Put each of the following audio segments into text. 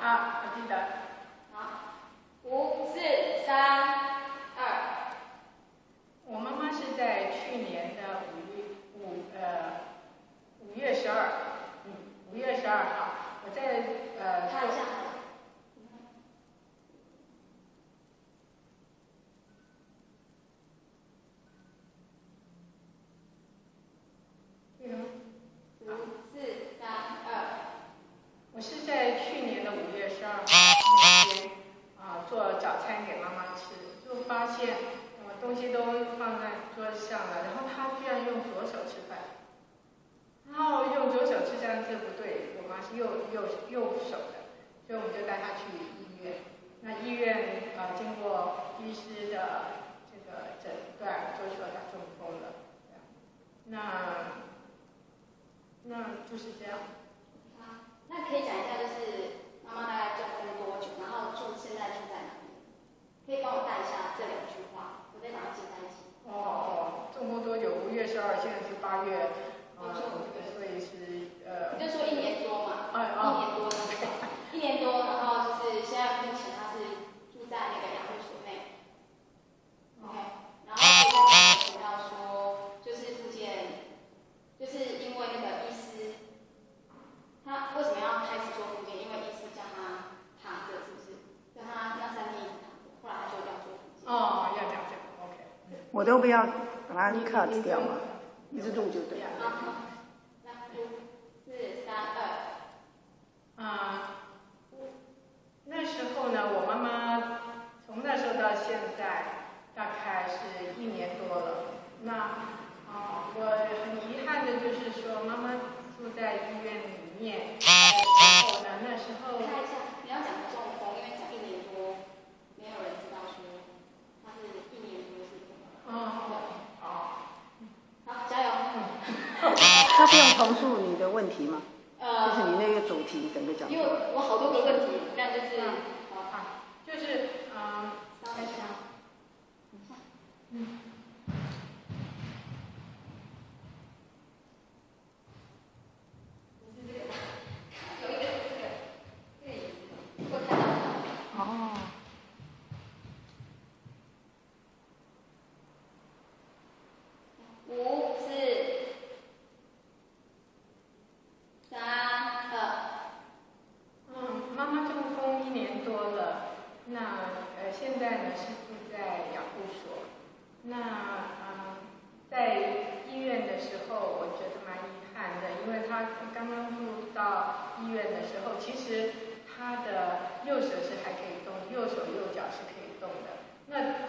好，我记得。 好，5、4、3、2。 我妈妈是在去年的5月12，5月12号，我在看一下。5、4、3、2。 我是在去年的5月12号那天做早餐给妈妈吃，就发现东西都放在桌子上了，然后她居然用左手吃饭，然后用左手吃饭这不对，我妈是右手的，所以我们就带她去医院。那医院经过医师的这个诊断，就说她中风了。那就是这样。 那可以讲一下，就是妈妈大概中风多久，然后现在住在哪里？可以帮我带一下这2句话，我再把它记在一起。 中风多久？5月12，现在是8月，所以是你就说1年多嘛，1年多，然后就是现在目前他是住在那个养护所内。OK， 然后可以提到说，就是复健，就是因为那个医师。他为什么要开始做复健？因为医师叫他躺着，是不是？叫他那3天一直躺着，后来他就要做复健。 要讲这个 ，OK。 我都不要把它 cut 掉嘛，一直录就对。 好，来5、4、3、2。 那时候呢，我妈妈从那时候到现在大概是1年多了。那我很遗憾的就是说，妈妈住在医院里面的时候呢，那时候看一下，你要讲中风，因为讲1年多，没有人知道说他是1年多是怎么。好，加油。 他是用重述你的问题吗？就是你那个主题整个讲。 因为我好多个问题，那就是就是开始啊。 现在呢是住在养护所。那在医院的时候，我觉得蛮遗憾的，因为他刚刚入到医院的时候，其实他的右手是还可以动，右手右脚是可以动的。那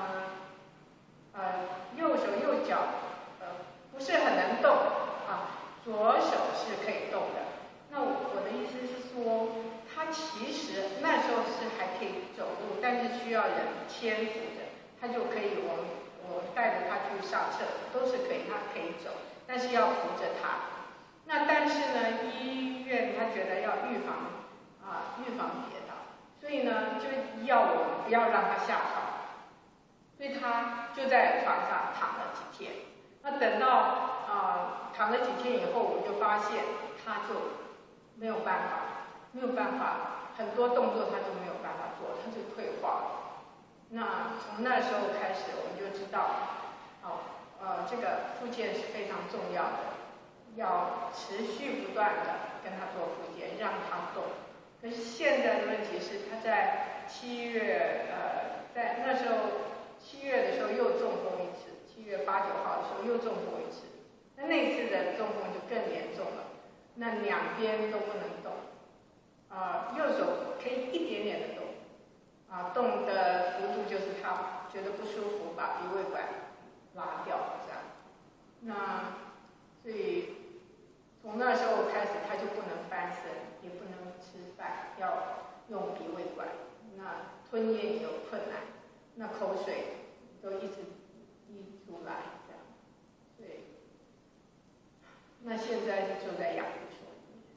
右手右脚不是很能动左手是可以动的。那我的意思是说，他其实那时候是还可以走路，但是需要人牵扶着，他就可以我带着他去上厕所都是可以，他可以走，但是要扶着他。那但是呢，医院他觉得要预防跌倒，所以呢就要我们不要让他下床，所以他就在床上躺了几天。那等到躺了几天以后，我就发现他就没有办法，很多动作他就没有办法做，他就退化了。那从那时候开始，我们就知道，这个复健是非常重要的，要持续不断的跟他做复健，让他动。可是现在的问题是，他在7月，在那时候7月的时候又中风一次，7月8、9号的时候又中风一次。那次的中风就更严重了，那2边都不能动，右手可以一点点的动，动的幅度就是他觉得不舒服，把鼻胃管拉掉这样。那所以从那时候开始，他就不能翻身，也不能吃饭，要用鼻胃管。那吞咽也有困难，那口水都一直滴出来这样。对。那现在就在养护所里面。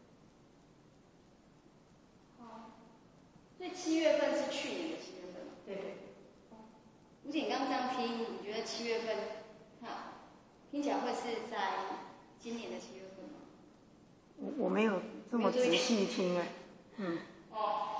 所以7月份是去年的7月份吗？ 对对。 吴姐，你刚刚这样听，你觉得7月份，听起来会是在今年的7月份吗？ 我没有这么仔细听哎。 哦。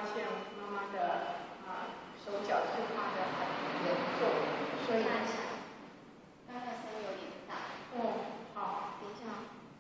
现妈妈的手脚是发的很严重，所以看一下，刚刚声音有点大。 哦，好， 等一下。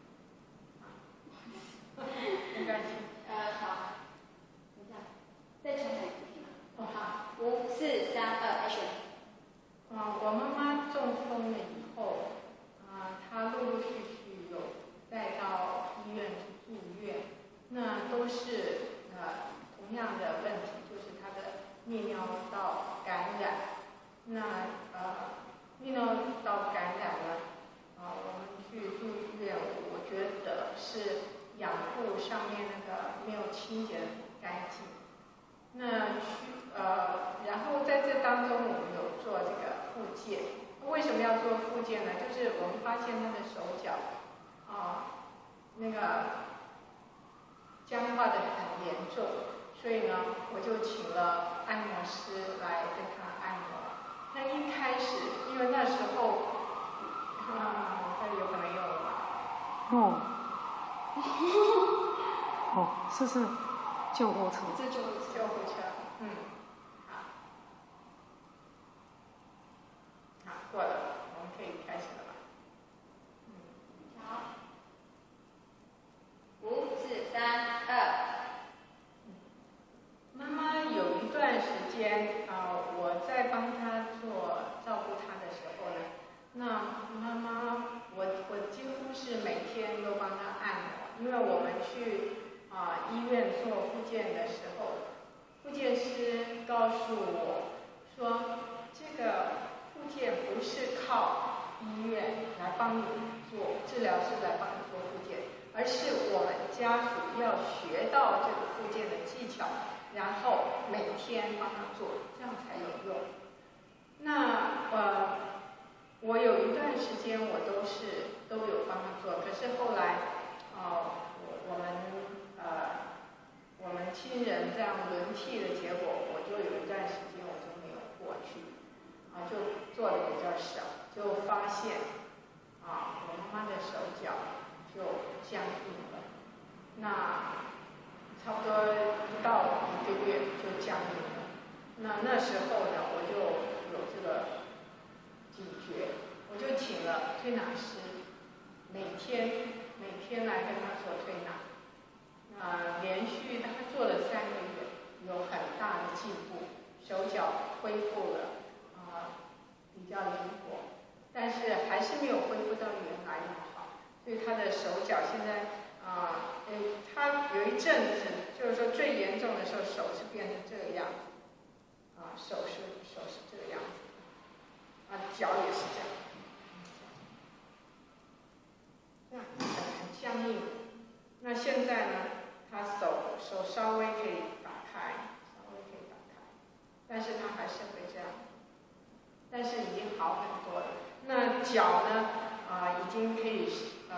没关系。 好，等一下，再重讲一次吗？ 哦，好 ，5、4、3、2 ，Action。 我妈妈中风了以后，她陆陆续续有带到医院去住院，那都是同样的问题，就是她的泌尿道感染。那泌尿道感染呢，我们去住院，我觉得是养护上面那个没有清洁干净。那然后在这当中，我们有做这个复健。为什么要做复健呢？就是我们发现他的手脚那个僵化的很严重，所以呢，我就请了按摩师来跟他按摩。那一开始，因为那时候这有可能用了吧？ 是救护车。 这救护车。 好，过了，我们可以开始了吧？ 好，5、4、3、2。 妈妈有一段时间我在帮她照顾她的时候呢，那妈妈我几乎是每天都帮她按摩，因为我们去医院做复健的时候，复健师告诉我说，这个复健不是靠医院来帮你做，治疗师来帮你做复健，而是我们家属要学到这个复健的技巧，然后每天帮他做，这样才有用。那我有一段时间我都有帮他做，可是后来我们亲人这样轮替的结果，我就有一段时间我就没有过去，就做的比较少，就发现我妈妈的手脚就僵硬了，那差不多不到1个月就僵硬了。那时候呢，我就有这个警觉，我就请了推拿师，每天来跟他做推拿。连续他做了3个月，有很大的进步，手脚恢复了，比较灵活，但是还是没有恢复到原来那么好，所以他的手脚现在他有一阵子就是说最严重的时候，手是变成这个样子，手是这个样子，脚也是这样，很僵硬。那现在呢？他手稍微可以打开，但是他还是会这样，但是已经好很多了。那脚呢？已经可以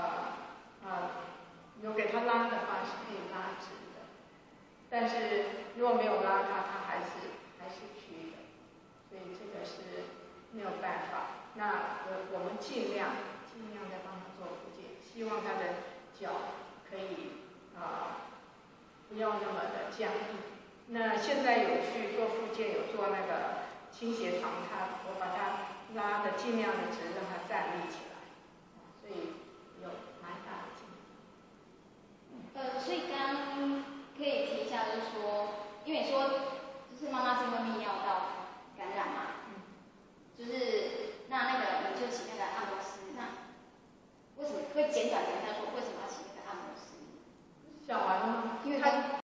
有给他拉的话是可以拉直的，但是如果没有拉他还是曲的，所以这个是没有办法。那我们尽量在帮他做复健，希望他的脚可以不要那么的僵硬。那现在有去做复健，有做那个倾斜床，我把它拉的尽量的直，让它站立起来。